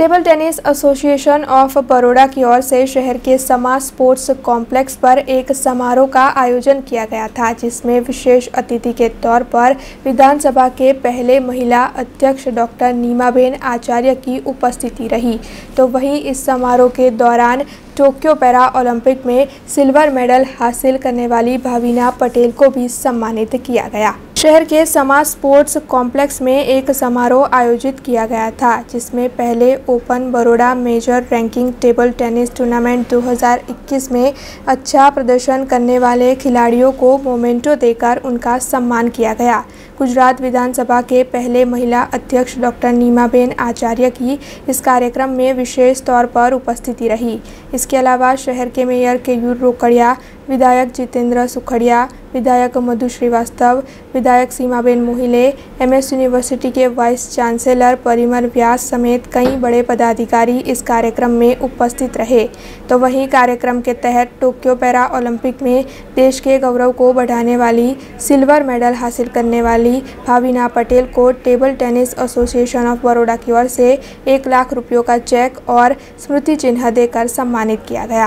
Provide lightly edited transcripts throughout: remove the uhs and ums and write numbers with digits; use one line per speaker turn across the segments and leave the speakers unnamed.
Table tennis association of Baroda की ओर से शहर के समा स्पोर्ट्स कॉम्प्लेक्स पर एक समारोह का आयोजन किया गया था, जिसमें विशेष अतिथि के तौर पर विधानसभा के पहले महिला अध्यक्ष डॉक्टर नीमाबेन आचार्य की उपस्थिति रही। तो वहीं इस समारोह के दौरान टोक्यो पैरा ओलंपिक में सिल्वर मेडल हासिल करने वाली भाविना पटेल को भी सम्मानित किया गया। शहर के समा स्पोर्ट्स कॉम्प्लेक्स में एक समारोह आयोजित किया गया था, जिसमें पहले open Baroda major ranking table tennis tournament 2021 में अच्छा प्रदर्शन करने वाले खिलाड़ियों को मोमेंटो देकर उनका सम्मान किया गया। गुजरात विधानसभा के पहले महिला अध्यक्ष डॉक्टर नीमाबेन आचार्य की इस कार्यक्रम में विशेष तौर पर उपस्थिति रही। इसके अलावा शहर के मेयर केयूर रोकड़िया, विधायक जितेंद्र सुखड़िया, विधायक मधु श्रीवास्तव, विधायक सीमाबेन मोहिले, एमएस यूनिवर्सिटी के वाइस चांसलर परिमल व्यास समेत कई बड़े पदाधिकारी इस कार्यक्रम में उपस्थित रहे। तो वहीं कार्यक्रम के तहत टोक्यो पैरा ओलंपिक में देश के गौरव को बढ़ाने वाली सिल्वर मेडल हासिल करने वाली भाविना पटेल को table tennis association of Baroda की ओर से 1 लाख रुपयों का चेक और स्मृति चिन्ह देकर सम्मानित किया गया।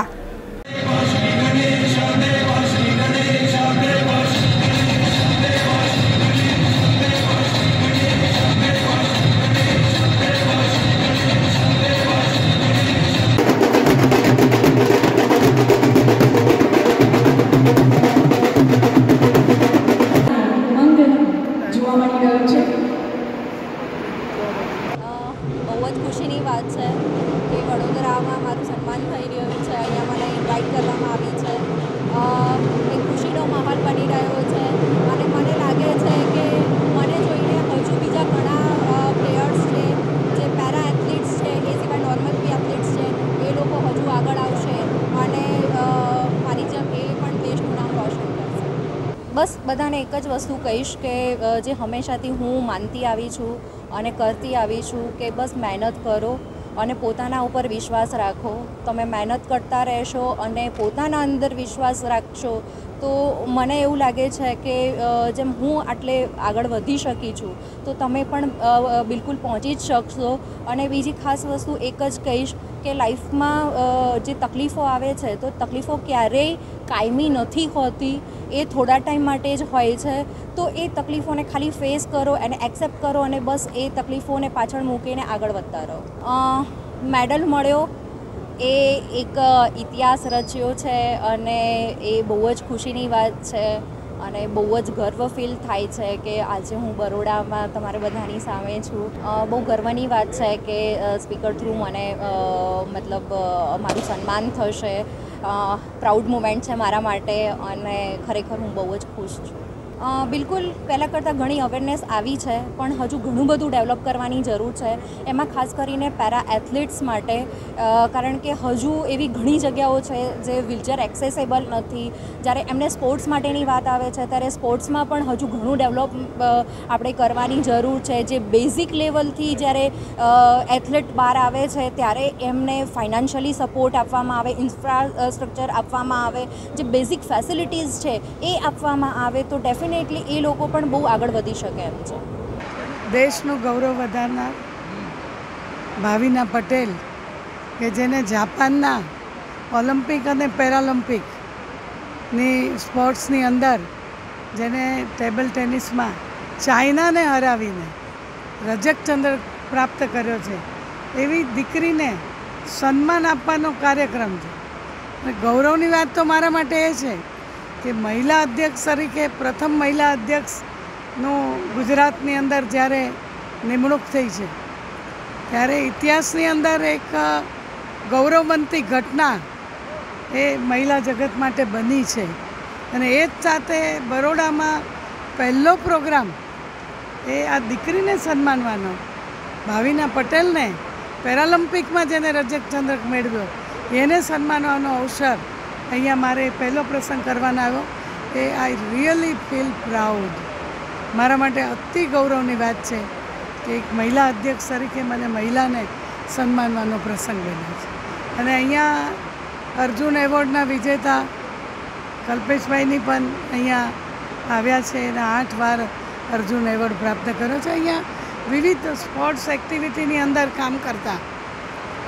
बहुत खुशीની વાત છે કે વડોદરામાં મારું સન્માન થઈ રહ્યું છે। અહીંયા મને ઇન્વાઇટ કરવામાં આવી છે। એક ખુશીનો માહોલ બની રહ્યો છે અને મને લાગે છે કે મને જોઈને હજુ બીજા ઘણા પ્લેયર્સ છે જે પેરા એથ્લીટ્સ છે, એ સિવાય નોર્મલ બી એથ્લીટ્સ છે, એ લોકો હજુ આગળ આવશે અને મારી જેમ એ પણ દેશનું નામ રોશન કરશે। બસ બધાને એક જ વસ્તુ કહીશ કે જે હંમેશાથી હું માનતી આવી છું અને કરતી આવી છું કે બસ મહેનત કરો અને પોતાના ઉપર વિશ્વાસ રાખો। તમે મહેનત કરતા રહેશો અને પોતાના અંદર વિશ્વાસ રાખશો તો મને એવું લાગે છે કે જેમ હું આટલે આગળ વધી શકી છું તો તમે પણ બિલકુલ પહોંચી જ શકશો। અને બીજી ખાસ વસ્તુ એક જ કહીશ કે લાઈફમાં જે તકલીફો આવે છે તો તકલીફો ક્યારેય કાયમી નથી હોતી, એ થોડા ટાઈમ માટે જ હોય છે। તો એ તકલીફોને ખાલી ફેસ કરો અને એક્સેપ્ટ કરો અને બસ એ તકલીફોને પાછળ મૂકીને આગળ વધતા રહો। મેડલ મળ્યો એ એક ઇતિહાસ રચ્યો છે અને એ બહુ જ ખુશીની વાત છે અને બહુ જ ગર્વ ફીલ થાય છે કે આજે હું બરોડામાં તમારા બધાની સામે છું। બહુ ગર્વની વાત છે કે સ્પીકર થ્રુ મને મતલબ મારું સન્માન થશે। પ્રાઉડ મોમેન્ટ છે મારા માટે અને ખરેખર હું બહુ જ ખુશ છું। બિલકુલ પહેલાં કરતાં ઘણી અવેરનેસ આવી છે પણ હજુ ઘણું બધું ડેવલપ કરવાની જરૂર છે, એમાં ખાસ કરીને પેરા એથ્લીટ્સ માટે, કારણ કે હજુ એવી ઘણી જગ્યાઓ છે જે વ્હીલચેર એક્સેસેબલ નથી। જ્યારે એમને સ્પોર્ટ્સ માટેની વાત આવે છે ત્યારે સ્પોર્ટ્સમાં પણ હજુ ઘણું ડેવલપ આપણે કરવાની જરૂર છે। જે બેઝિક લેવલથી જ્યારે એથ્લેટ બહાર આવે છે ત્યારે એમને ફાઇનાન્શિયલી સપોર્ટ આપવામાં આવે, ઇન્ફ્રાસ્ટ્રક્ચર આપવામાં આવે, જે બેઝિક ફેસિલિટીઝ છે એ આપવામાં આવે તો ડેફિનેટલી એ લોકો પણ બહુ આગળ વધી શકે એમ છે।
દેશનું ગૌરવ વધારનાર ભાવિના પટેલ કે જેને જાપાનના ઓલિમ્પિક અને પેરાલિમ્પિકની સ્પોર્ટ્સની અંદર જેને ટેબલ ટેનિસમાં ચાઇનાને હરાવીને રજત ચંદ્રક પ્રાપ્ત કર્યો છે, એવી દીકરીને સન્માન આપવાનો કાર્યક્રમ છે। અને ગૌરવની વાત તો મારા માટે એ છે કે મહિલા અધ્યક્ષ તરીકે પ્રથમ મહિલા અધ્યક્ષનું ગુજરાતની અંદર જ્યારે નિમણૂક થઈ છે ત્યારે ઇતિહાસની અંદર એક ગૌરવવંતી ઘટના એ મહિલા જગત માટે બની છે। અને એ જ સાથે બરોડામાં પહેલો પ્રોગ્રામ એ આ દીકરીને સન્માનવાનો, ભાવિના પટેલને પેરાલિમ્પિકમાં જેને રજત ચંદ્રક મેળવ્યો એને સન્માનવાનો અવસર અહીંયા મારે પહેલો પ્રસંગ કરવાનો આવ્યો। Ah I really feel proud. મારા માટે અતિ ગૌરવની વાત છે કે એક મહિલા અધ્યક્ષ તરીકે મને મહિલાને સન્માનવાનો પ્રસંગ બન્યો છે। અને અહીંયા અર્જુન એવોર્ડના વિજેતા કલ્પેશભાઈની પણ અહીંયા આવ્યા છે અને 8 વાર અર્જુન એવોર્ડ પ્રાપ્ત કર્યો છે। અહીંયા વિવિધ સ્પોર્ટ્સ એક્ટિવિટીની અંદર કામ કરતા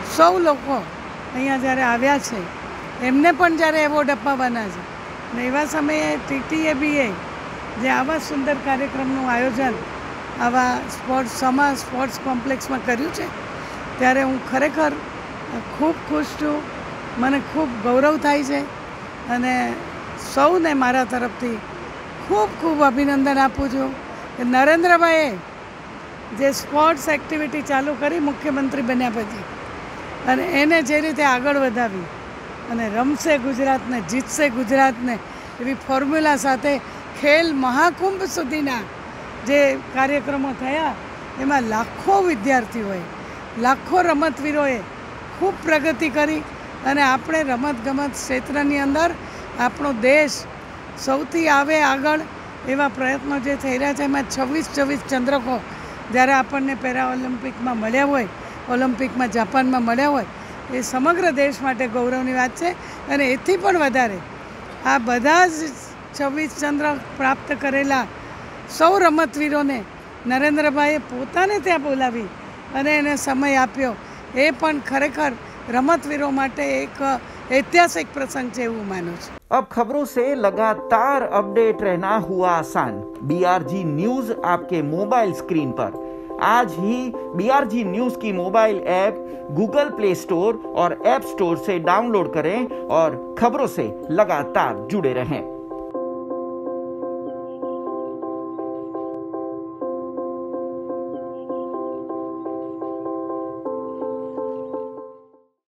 સૌ લોકો અહીંયા જ્યારે આવ્યા છે એમને પણ જ્યારે એવોર્ડ અપાવવાના છે અને એવા સમયે TTABએ જે આવા સુંદર કાર્યક્રમનું આયોજન આવા સ્પોર્ટ્સ કોમ્પ્લેક્સમાં કર્યું છે ત્યારે હું ખરેખર ખૂબ ખુશ છું. મને ખૂબ ગૌરવ થાય છે અને સૌને મારા તરફથી ખૂબ ખૂબ અભિનંદન આપું છું કે નરેન્દ્રભાઈએ જે સ્પોર્ટ્સ એક્ટિવિટી ચાલુ કરી મુખ્યમંત્રી બન્યા પછી અને એને જે રીતે આગળ વધાવી અને રમશે ગુજરાતને, જીતશે ગુજરાતને એવી ફોર્મ્યુલા સાથે ખેલ મહાકુંભ સુધીના જે કાર્યક્રમો થયા એમાં લાખો વિદ્યાર્થીઓએ, લાખો રમતવીરોએ ખૂબ પ્રગતિ કરી અને આપણે રમતગમત ક્ષેત્રની અંદર આપણો દેશ સૌથી આવે આગળ એવા પ્રયત્નો જે થઈ રહ્યા છે એમાં 26 ચંદ્રકો જ્યારે આપણને પેરા ઓલિમ્પિકમાં મળ્યા હોય, ઓલિમ્પિકમાં જાપાનમાં મળ્યા હોય એ સમગ્ર દેશ માટે ગૌરવની વાત છે. અને એથી પણ વધારે આ બધા જ 26 ચંદ્રક પ્રાપ્ત કરેલા સૌ રમતવીરોને નરેન્દ્રભાઈએ પોતાને ત્યાં બોલાવી અને એને સમય આપ્યો એ પણ ખરેખર રમતવીરો માટે એક ऐतिहासिक प्रसंग है वो मानो।
अब खबरों से लगातार अपडेट रहना हुआ आसान। BRG न्यूज आपके मोबाइल स्क्रीन पर। आज ही BRG न्यूज की mobile app Google play store और ऐप स्टोर से डाउनलोड करें और खबरों से लगातार जुड़े रहें।